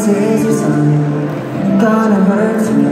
says your son gonna hurt you.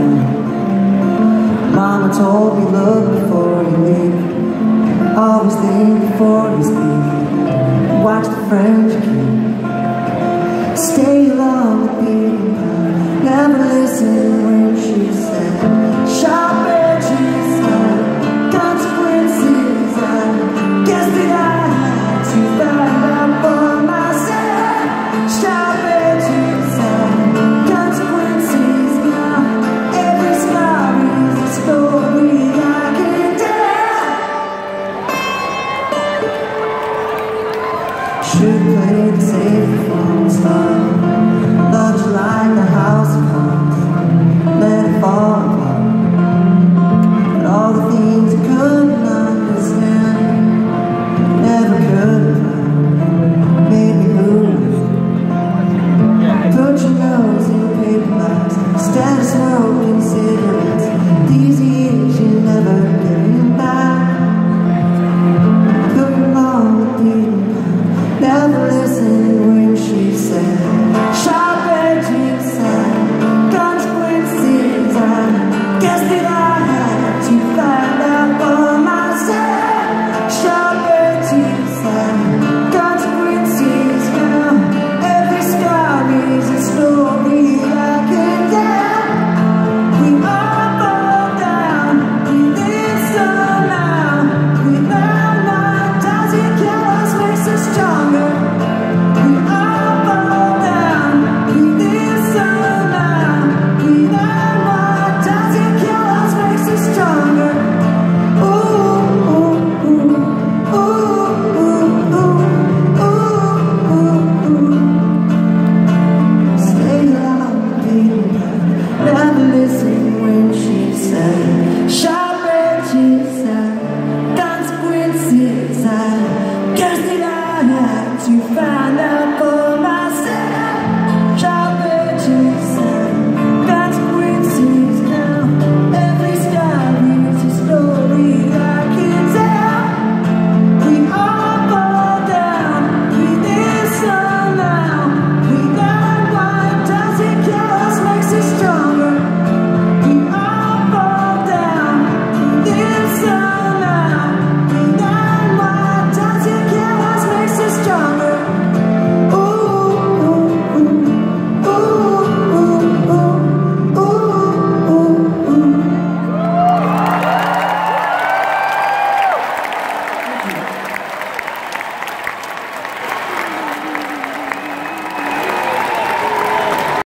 Mama told me look before you leave, always think before you speak, watch the friends you keep, stay along the beaten path, never listen when she said sharp edges and consequences. I guess that I had to find out for myself. Sharp edges and consequences. Now every scar is a story I can tell. Should play the safe from the start. Love's like a house